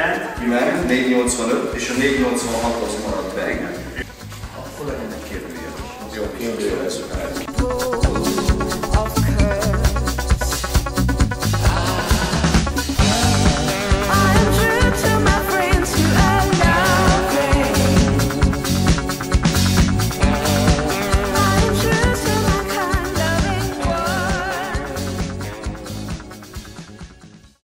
ment 485, és a 486 az maradt meg. Akkor legyen egy kérdőjeles. Jó, kérdőjeles.